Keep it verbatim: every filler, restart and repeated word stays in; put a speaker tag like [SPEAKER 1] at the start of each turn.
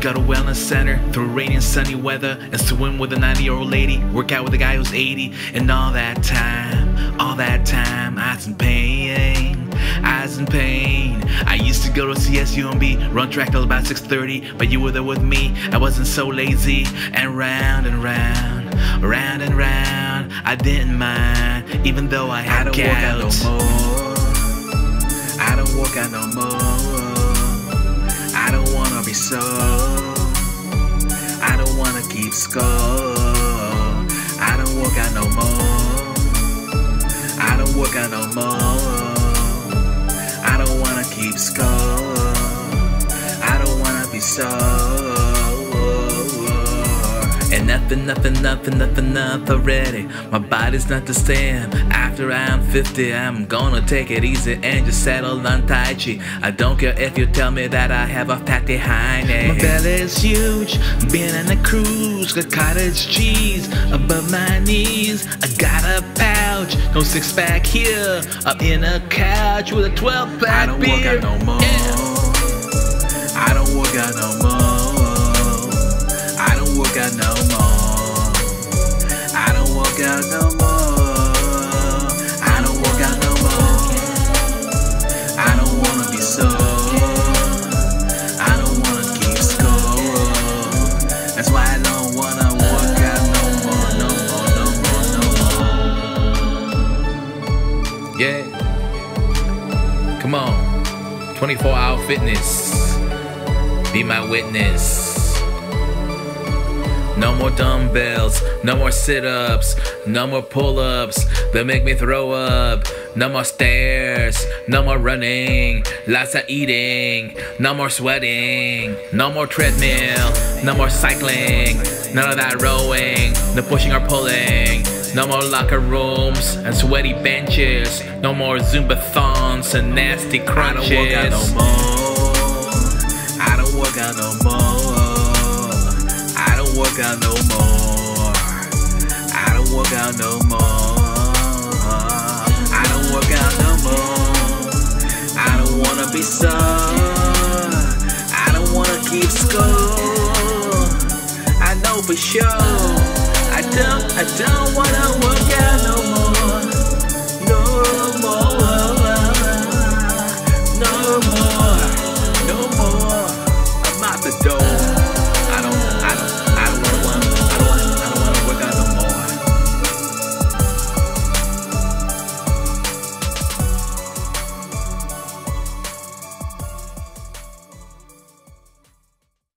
[SPEAKER 1] got a wellness center through rainy and sunny weather, and swim with a ninety year old lady, work out with a guy who's eighty. And all that time, all that time I was in pain, I was in pain. I used to go to C S U M B, run track till about six thirty, but you were there with me. I wasn't so lazy. And round and round, round and round, I didn't mind, even though I had
[SPEAKER 2] I don't
[SPEAKER 1] gout.
[SPEAKER 2] work out no more. I don't work out no more. I don't wanna be so. I don't wanna keep score. I don't work out no more. I don't work out no more. I don't wanna keep score. I don't wanna be so. And nothing, nothing, nothing, nothing, nothing already. My body's not the same. After I'm fifty, I'm gonna take it easy and just settle on Tai Chi. I don't care if you tell me that I have a fatty hiney.
[SPEAKER 1] My belly's huge, been on a cruise, got cottage cheese above my knees. I got a pouch, no six pack here. I'm in a couch with a twelve pack
[SPEAKER 2] I don't
[SPEAKER 1] beer.
[SPEAKER 2] work out no more.
[SPEAKER 1] Yeah.
[SPEAKER 2] I don't work out no more. I don't work out no more. I don't work out no more. I don't work out no more. I don't wanna be so. I don't wanna keep score. That's why I don't wanna work out no more, no more, no more, no more.
[SPEAKER 1] Yeah. Come on. twenty-four hour fitness. Be my witness. No more dumbbells, no more sit-ups, no more pull-ups that make me throw up. No more stairs, no more running, lots of eating, no more sweating, no more treadmill, no more cycling, none of that rowing, no pushing or pulling, no more locker rooms and sweaty benches, no more Zumba-thons and nasty crunches.
[SPEAKER 2] I don't work out no more. I don't work out no more. I don't work out no more. I don't work out no more. I don't work out no more. I don't wanna be so. I don't wanna keep score. I know for sure. I don't, I don't wanna work